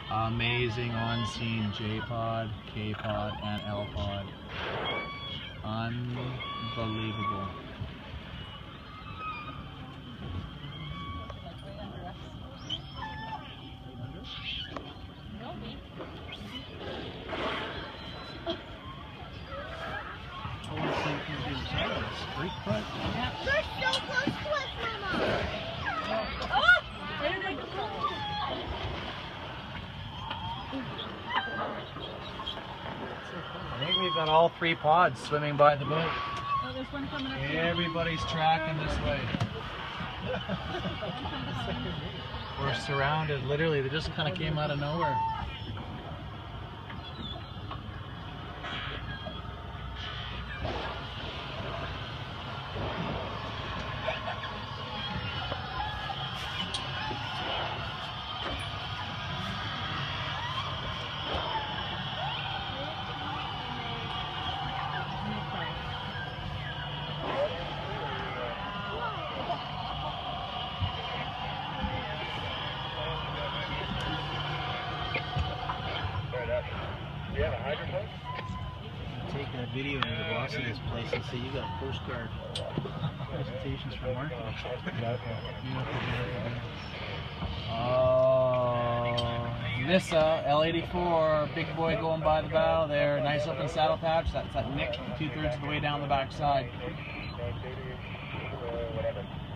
Amazing on-scene J-pod, K-pod, and L-pod. Unbelievable. They're so close to us, Mama. Oh! Where did they go? I think we've got all 3 pods swimming by the boat. Oh, there's one coming up here. Everybody's tracking this way. We're surrounded, literally, they just kind of came out of nowhere. Do you have a hydrophone? Take a video of the boss of this place and say you got postcard presentations from marketing. Oh, Nissa, L84, big boy going by the bow there. Nice open saddle patch. That's that nick 2/3 of the way down the back side.